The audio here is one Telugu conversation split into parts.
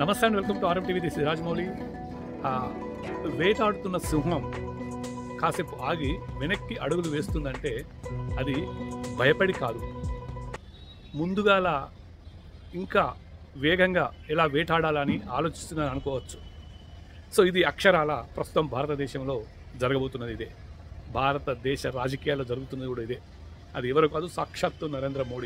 నమస్తే and welcome to RM TV. This is Rajamouli. వేటాడుతున్న సింహం కాసేపు ఆగి వెనక్కి అడుగులు వేస్తుందంటే అది భయపడి కాదు, ముందుగాల ఇంకా వేగంగా ఎలా వేటాడాలని ఆలోచిస్తుందని అనుకోవచ్చు. సో ఇది అక్షరాల ప్రస్తుతం భారతదేశంలో జరగబోతున్నది ఇదే. భారతదేశ రాజకీయాల్లో జరుగుతున్నది కూడా ఇదే. అది ఎవరు కాదు, సాక్షాత్తు నరేంద్ర మోడీ.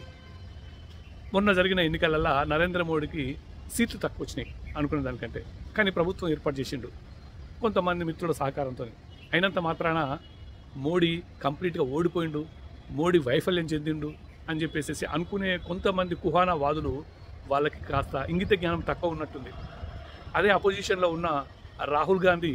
మొన్న జరిగిన ఎన్నికలల్లో నరేంద్ర మోడీకి సీట్లు తక్కువ వచ్చినాయి అనుకునే దానికంటే, కానీ ప్రభుత్వం ఏర్పాటు చేసిండు కొంతమంది మిత్రుల సహకారంతో. అయినంత మాత్రాన మోడీ కంప్లీట్గా ఓడిపోయిండు, మోడీ వైఫల్యం చెందిండు అని చెప్పేసి అనుకునే కొంతమంది కుహానా వాదులు, వాళ్ళకి కాస్త ఇంగిత జ్ఞానం తక్కువ ఉన్నట్టుంది. అదే అపోజిషన్లో ఉన్న రాహుల్ గాంధీ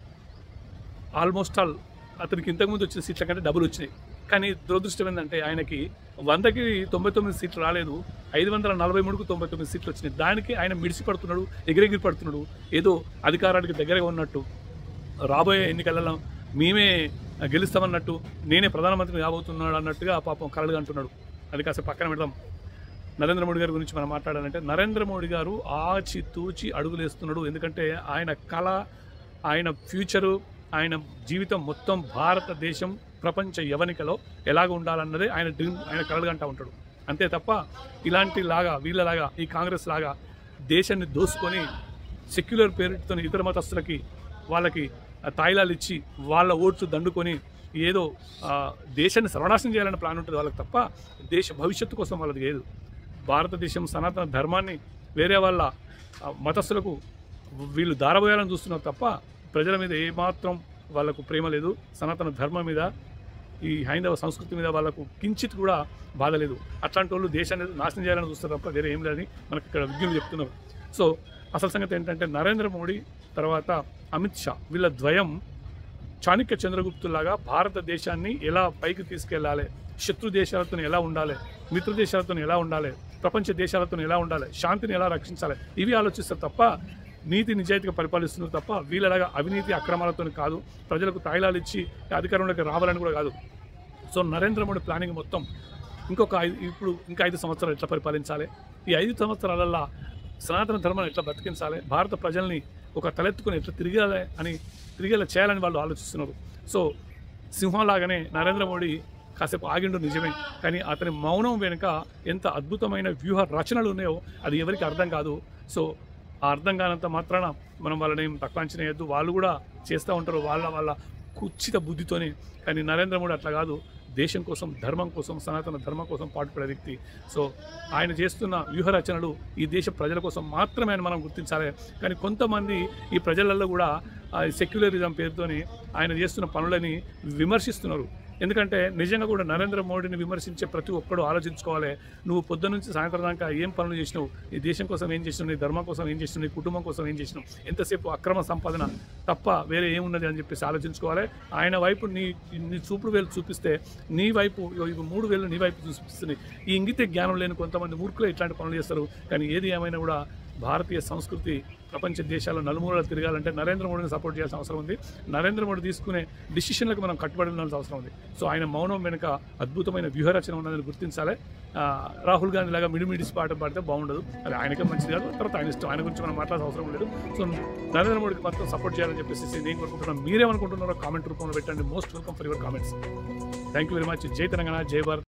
ఆల్మోస్ట్ ఆల్ అతనికి ఇంతకుముందు వచ్చిన సీట్ల కంటే డబుల్ వచ్చినాయి. కానీ దురదృష్టం ఏంటంటే ఆయనకి 100కి 99 సీట్లు రాలేదు, 543కు 99 సీట్లు వచ్చినాయి. దానికి ఆయన మిడిసి పడుతున్నాడు, ఎగిరెగిరి పడుతున్నాడు, ఏదో అధికారానికి దగ్గరగా ఉన్నట్టు, రాబోయే ఎన్నికలలో మేమే గెలుస్తామన్నట్టు, నేనే ప్రధానమంత్రిని కాబోతున్నాడు అన్నట్టుగా పాపం కలలుగా అంటున్నాడు. అది కాస్త పక్కన పెడదాం. నరేంద్ర మోడీ గారి గురించి మనం మాట్లాడాలంటే, నరేంద్ర మోడీ గారు ఆచితూచి అడుగులేస్తున్నాడు. ఎందుకంటే ఆయన కళ, ఆయన ఫ్యూచరు, ఆయన జీవితం మొత్తం భారతదేశం ప్రపంచ యవనికలో ఎలాగ ఉండాలన్నదే ఆయన డ్రీమ్, ఆయన కలలుగా అంటూ ఉంటాడు. అంతే తప్ప ఇలాంటి లాగా వీళ్ళలాగా ఈ కాంగ్రెస్ లాగా దేశాన్ని దోసుకొని సెక్యులర్ పేరుతో ఇతర మతస్థులకి వాళ్ళకి తాయిలాలు ఇచ్చి వాళ్ళ ఓట్స్ దండుకొని ఏదో దేశాన్ని సర్వనాశనం చేయాలనే ప్లాన్ ఉంటుంది వాళ్ళకి తప్ప దేశ భవిష్యత్తు కోసం వాళ్ళది లేదు. భారతదేశం సనాతన ధర్మాన్ని వేరే వాళ్ళ మతస్థులకు వీళ్ళు దారబోయాలని చూస్తున్నారు తప్ప ప్రజల మీద ఏమాత్రం వాళ్ళకు ప్రేమ లేదు. సనాతన ధర్మం మీద, ఈ హైందవ సంస్కృతి మీద వాళ్ళకు కించిత్ కూడా బాధ లేదు. అట్లాంటి వాళ్ళు దేశాన్ని నాశనం చేయాలని చూస్తారు తప్ప వేరే ఏం లేదని మనకు ఇక్కడ విజ్ఞులు చెప్తున్నారు. సో అసలు సంగతి ఏంటంటే, నరేంద్ర మోడీ తర్వాత అమిత్ షా వీళ్ళ ద్వయం చాణక్య చంద్రగుప్తులాగా భారతదేశాన్ని ఎలా పైకి తీసుకెళ్లాలి, శత్రు దేశాలతో ఎలా ఉండాలి, మిత్ర దేశాలతో ఎలా ఉండాలి, ప్రపంచ దేశాలతో ఎలా ఉండాలి, శాంతిని ఎలా రక్షించాలి, ఇవి ఆలోచిస్తారు తప్ప నీతి నిజాయితీగా పరిపాలిస్తున్నారు తప్ప వీళ్ళలాగా అవినీతి అక్రమాలతో కాదు, ప్రజలకు తాయిలాలు ఇచ్చి అధికారంలోకి రావాలని కూడా కాదు. సో నరేంద్ర మోడీ ప్లానింగ్ మొత్తం ఇంకా 5 సంవత్సరాలు ఎట్లా పరిపాలించాలి, ఈ 5 సంవత్సరాలల్లో సనాతన ధర్మాన్ని ఎట్లా బతికించాలి, భారత ప్రజల్ని ఒక తలెత్తుకొని ఎట్లా తిరిగేలా చేయాలని వాళ్ళు ఆలోచిస్తున్నారు. సో సింహంలాగానే నరేంద్ర మోడీ కాసేపు ఆగిండు నిజమే, కానీ అతని మౌనం వెనుక ఎంత అద్భుతమైన వ్యూహ రచనలు ఉన్నాయో అది ఎవరికి అర్థం కాదు. సో ఆ అర్థం కానంత మాత్రాన మనం వాళ్ళని ఏం తక్కువ అంచనా వేయద్దు. వాళ్ళు కూడా చేస్తూ ఉంటారు వాళ్ళ కుచ్చిత బుద్ధితోనే. కానీ నరేంద్ర మోడీ అట్లా కాదు, దేశం కోసం, ధర్మం కోసం, సనాతన ధర్మం కోసం పాటుపడే వ్యక్తి. సో ఆయన చేస్తున్న వ్యూహ రచనలు ఈ దేశ ప్రజల కోసం మాత్రమే అని మనం గుర్తించాలి. కానీ కొంతమంది ఈ ప్రజలలో కూడా సెక్యులరిజం పేరుతోని ఆయన చేస్తున్న పనులని విమర్శిస్తున్నారు. ఎందుకంటే నిజంగా కూడా నరేంద్ర మోడీని విమర్శించే ప్రతి ఒక్కడు ఆలోచించుకోవాలి, నువ్వు పొద్దున్న నుంచి సాయంత్రం దాకా ఏం పనులు చేసినావు, ఈ దేశం కోసం ఏం చేసినావు, నీ ధర్మం కోసం ఏం చేసినావు, నీ కుటుంబం కోసం ఏం చేసినావు, ఎంతసేపు అక్రమ సంపాదన తప్ప వేరే ఏమున్నది అని చెప్పేసి ఆలోచించుకోవాలి. ఆయన వైపు నీ చూపుడు వేలు చూపిస్తే నీ వైపు 3 వేలు నీ వైపు చూపిస్తుంది. ఈ ఇంగిత జ్ఞానం లేని కొంతమంది మూర్ఖులు ఇట్లాంటి పనులు చేస్తారు. కానీ ఏది ఏమైనా కూడా భారతీయ సంస్కృతి ప్రపంచ దేశాల్లో నలుమూలలు తిరగాలంటే నరేంద్ర మోడీని సపోర్ట్ చేయాల్సిన అవసరం ఉంది. నరేంద్ర మోడీ తీసుకునే డిసిషన్లకు మనం కట్టుబడి ఉండాల్సిన అవసరం ఉంది. సో ఆయన మౌనం వెనుక అద్భుతమైన వ్యూహరచన ఉన్నదని గుర్తించాలి. రాహుల్ గాంధీ లాగా మిడిమిడిసి పాట పాడితే బాగుండదు, అది ఆయనకే మంచిది కాదు. తర్వాత ఆయన ఇష్టం, ఆయన గురించి మనం మాట్లాడాల్సిన అవసరం లేదు. సో నరేంద్ర మోడీకి మాత్రం సపోర్ట్ చేయాలని చెప్పేసి నేను కోరుకుంటున్నాను. మీరేమనుకుంటున్నారో కామెంట్ రూపంలో పెట్టండి. Most welcome for your comments. Thank you very much. జై తెలంగాణ, జై భారత్.